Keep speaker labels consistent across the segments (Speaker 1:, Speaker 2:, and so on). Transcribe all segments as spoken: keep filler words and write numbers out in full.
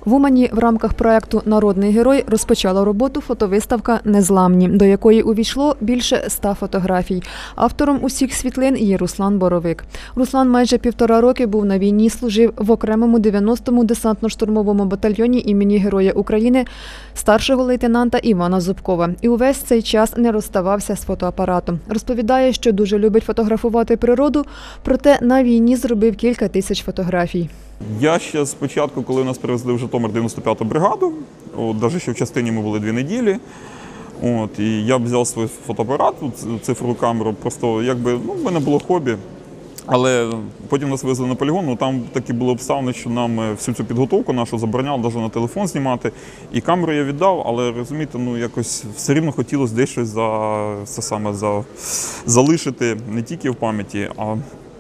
Speaker 1: В Умані в рамках проєкту «Народний герой» розпочала роботу фотовиставка «Незламні», до якої увійшло більше ста фотографій. Автором усіх світлин є Руслан Боровик. Руслан майже півтора роки був на війні, служив в окремому дев'яностому десантно-штурмовому батальйоні імені Героя України старшого лейтенанта Івана Зубкова. І увесь цей час не розставався з фотоапаратом. Розповідає, що дуже любить фотографувати природу, проте на війні зробив кілька тисяч фотографій.
Speaker 2: Я ще спочатку, коли нас привезли в Житомир дев'яносто п'яту бригаду, от, навіть ще в частині ми були дві неділі, от, і я взяв свій фотоапарат, цифрову камеру, просто якби, ну, в мене було хобі. Але потім нас везли на полігон, ну, там такі були обставини, що нам всю цю підготовку нашу забороняли навіть на телефон знімати. І камеру я віддав, але, розумієте, ну, якось все рівно хотілося десь щось за, це саме, за, залишити не тільки в пам'яті, а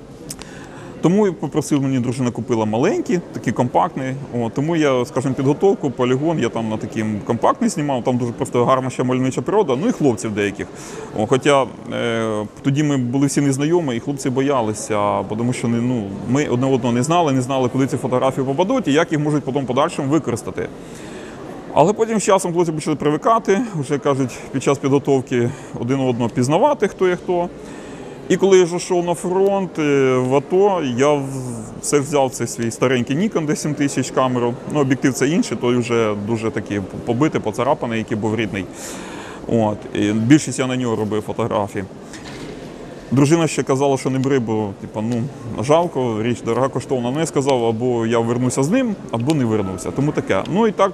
Speaker 2: тому я попросив, мені дружина купила маленький, такий компактний. О, тому я, скажімо, підготовку, полігон, я там на такий компактний знімав, там дуже просто гарна ще мальовнича природа, ну і хлопців деяких. О, хоча е, тоді ми були всі незнайомі, і хлопці боялися, тому що ну, ми одне одного не знали, не знали, куди ці фотографії попадуть і як їх можуть потім подальшому використати. Але потім з часом хлопці почали привикати, вже, кажуть, під час підготовки один одного пізнавати, хто є хто. І коли я вже йшов на фронт, в АТО, я все взяв цей свій старенький Nikon ді сім тисяч камеру. Ну, об'єктив це інший, той вже дуже такий побитий, поцарапаний, який був рідний. От. І більшість я на нього робив фотографії. Дружина ще казала, що не бери, бо типу, ну, жалко, річ дорога, коштовна. Ну, я сказав, або я вернуся з ним, або не вернуся. Тому таке. Ну і так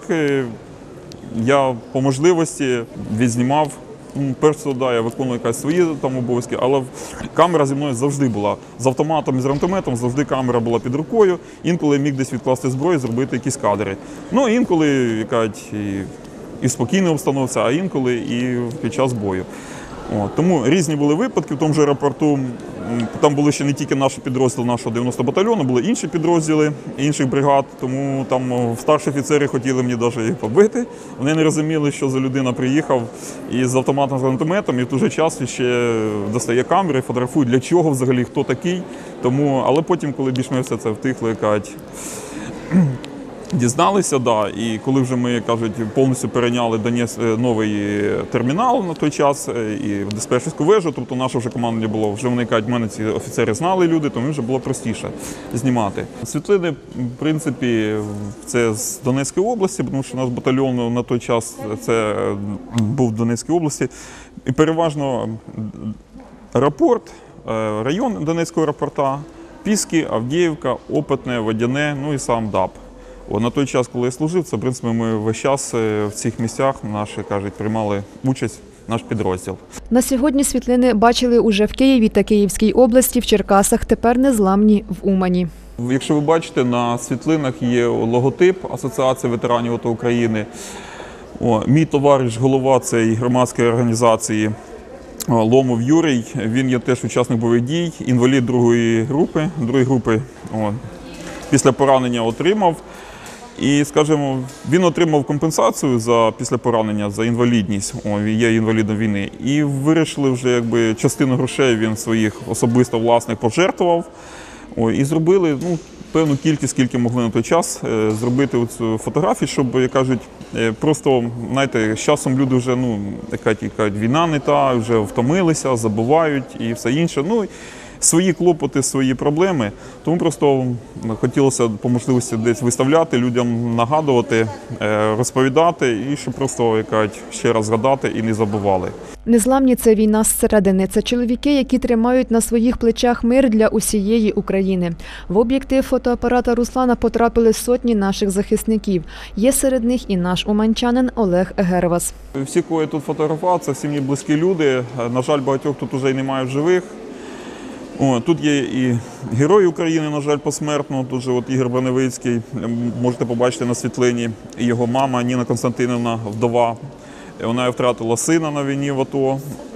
Speaker 2: я по можливості відзнімав. Перше, да, я виконую якісь свої там обов'язки, але камера зі мною завжди була. З автоматом і з гранатометом завжди камера була під рукою. Інколи я міг десь відкласти зброю, зробити якісь кадри. Ну, інколи якась, і, і в спокійній обстановці, а інколи і під час бою. О, тому різні були випадки в тому ж аеропорту. Там були ще не тільки наші підрозділи нашого дев'яностого батальйону, були інші підрозділи інших бригад, тому там старші офіцери хотіли мені навіть їх побити. Вони не розуміли, що за людина приїхав із автоматом з гранатометом і в той же час ще достає камери, фотографує, для чого взагалі, хто такий. Тому, але потім, коли більш-менш все це втихло, кажуть, дізналися, да, і коли вже ми, кажуть, повністю перейняли Донець, новий термінал на той час і в диспетчерську вежу, тобто наше вже командування було, вже вони кажуть, мене ці офіцери знали люди, тому вже було простіше знімати. Світлини, в принципі, це з Донецької області, тому що наш батальйон на той час це був в Донецькій області. І переважно аеропорт, район Донецького аеропорта, Піски, Авдіївка, Опитне, Водяне, ну і сам ДАП. О, на той час, коли я служив, це, в принципі, ми весь час в цих місцях наші, кажуть, приймали участь, наш підрозділ.
Speaker 1: На сьогодні світлини бачили уже в Києві та Київській області, в Черкасах, тепер незламні в Умані.
Speaker 2: Якщо ви бачите, на світлинах є логотип Асоціації ветеранів АТО України. О, мій товариш, голова цієї громадської організації Ломов Юрій, він є теж учасник бойових дій, інвалід другої групи, другої групи, о, після поранення отримав. І, скажімо, він отримав компенсацію за, після поранення за інвалідність, о, є інвалідом війни. І вирішили вже, якби, частину грошей він своїх особисто власних пожертвував. О, і зробили, ну, певну кількість, скільки могли на той час, е, зробити оцю фотографію, щоб, як кажуть, е, просто, знаєте, з часом люди вже, ну, яка, яка війна не та, вже втомилися, забувають і все інше. Ну, свої клопоти, свої проблеми, тому просто хотілося по можливості десь виставляти, людям нагадувати, розповідати і щоб просто, як кажуть, ще раз згадати і не забували.
Speaker 1: Незламні – це війна зсередини. Це чоловіки, які тримають на своїх плечах мир для усієї України. В об'єктив фотоапарата Руслана потрапили сотні наших захисників. Є серед них і наш уманчанин Олег Гервас.
Speaker 2: Всі, кого я тут фотографував, це всі мені близькі люди. На жаль, багатьох тут вже й немає в живих. О, тут є і герой України, на жаль, посмертно, тут же от Ігор Броневицький, можете побачити на світлині, і його мама Ніна Константинівна, вдова. Вона втратила сина на війні в АТО,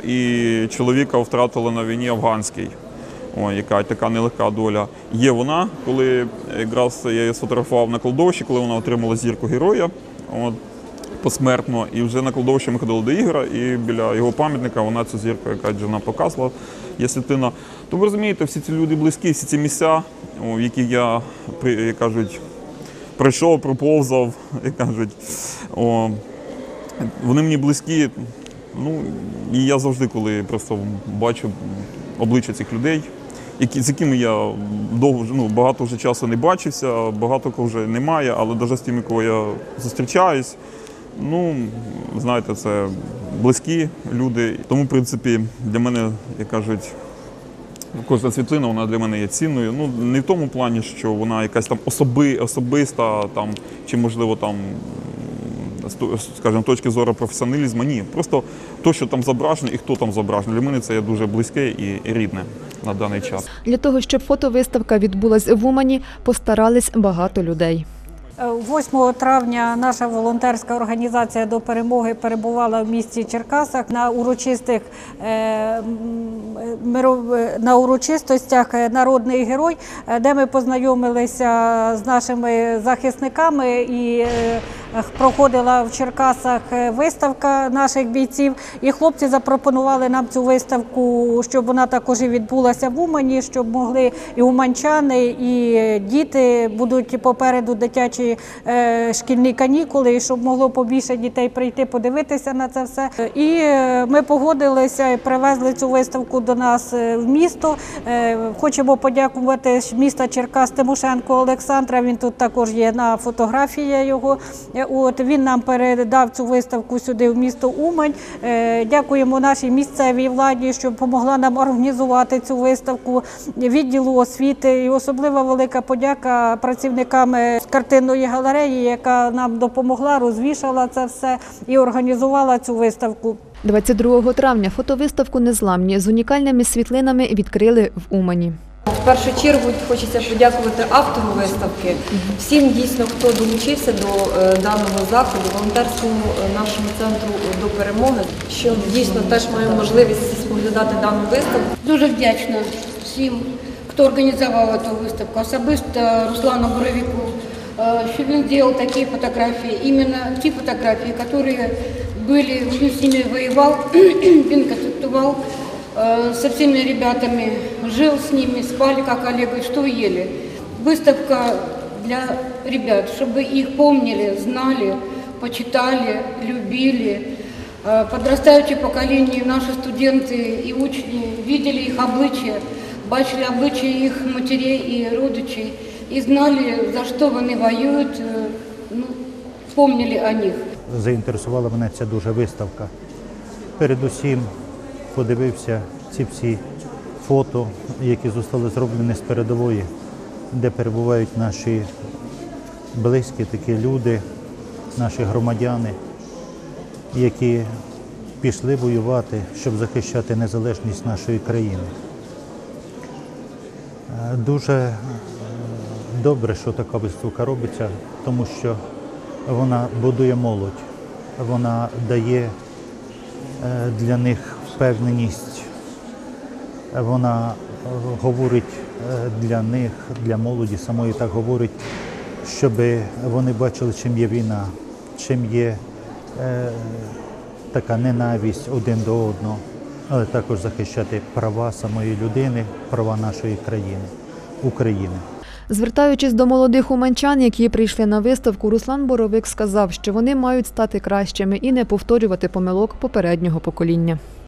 Speaker 2: і чоловіка втратила на війні афганській. О, яка така нелегка доля. Є вона, коли якраз я її сфотографував на кладовищі, коли вона отримала зірку героя. От, посмертно, і вже на кладовищі ми ходили до Ігора, і біля його пам'ятника вона цю зірку, яка жена показувала, є світлина. То ви розумієте, всі ці люди близькі, всі ці місця, в яких я, як кажуть, пройшов, проповзав, як кажуть. О, вони мені близькі. Ну, і я завжди, коли просто бачу обличчя цих людей, які, з якими я довго, ну, багато вже часу не бачився, багато кого вже немає, але навіть з тими, кого я зустрічаюсь, ну, знаєте, це близькі люди. Тому, в принципі, для мене, як кажуть, кожна світлина, вона для мене є цінною. Ну, не в тому плані, що вона якась там особи, особиста, там, чи, можливо, там, скажімо, точки зору професіоналізму. Ні, просто те, що там зображено і хто там зображений, для мене це є дуже близьке і рідне на даний час.
Speaker 1: Для того, щоб фотовиставка відбулась в Умані, постарались багато людей.
Speaker 3: восьмого травня наша волонтерська організація «До перемоги» перебувала в місті Черкасах на урочистих на урочистостях «Народний герой», де ми познайомилися з нашими захисниками і проходила в Черкасах виставка наших бійців. І хлопці запропонували нам цю виставку, щоб вона також і відбулася в Умані, щоб могли і уманчани, і діти, будуть попереду дитячі шкільні канікули, і щоб могло побільше дітей прийти подивитися на це все. І ми погодилися і привезли цю виставку до нас в місто. Хочемо подякувати міста Черкас Тимошенко Олександра, він тут також є на фотографії його. От, він нам передав цю виставку сюди в місто Умань. Дякуємо нашій місцевій владі, що допомогла нам організувати цю виставку, відділу освіти. І особливо велика подяка працівникам з картинної галереї, яка нам допомогла, розвішала це все і організувала цю виставку.
Speaker 1: двадцять другого травня фотовиставку «Незламні» з унікальними світлинами відкрили в Умані.
Speaker 4: В першу чергу хочеться подякувати автору виставки, всім дійсно, хто долучився до даного заходу, волонтерському нашому центру «До перемоги», що дійсно теж маємо можливість споглядати дану виставку.
Speaker 5: Дуже вдячна всім, хто організував цю виставку, особисто Руслану Боровику, що він зробив такі фотографії, іменно ті фотографії, які були, він з ними воював, він контактував со всеми ребятами, жил с ними, спали как Олег, что ели. Выставка для ребят, чтобы их помнили, знали, почитали, любили. Подрастающее поколение, наши студенты и учни видели их обличия, бачили обличия их матерей и родичей и знали, за что вони воюють, ну, помнили о них.
Speaker 6: Заінтересувала мене ця дуже виставка. Передусім подивився ці всі фото, які zostaли зроблені з передової, де перебувають наші близькі такі люди, наші громадяни, які пішли воювати, щоб захищати незалежність нашої країни. Дуже добре, що така виставка робиться, тому що вона будує молодь, вона дає для них впевненість, вона говорить для них, для молоді самої так говорить, щоб вони бачили, чим є війна, чим є е, така ненависть один до одного, але також захищати права самої людини, права нашої країни, України.
Speaker 1: Звертаючись до молодих уманчан, які прийшли на виставку, Руслан Боровик сказав, що вони мають стати кращими і не повторювати помилок попереднього покоління.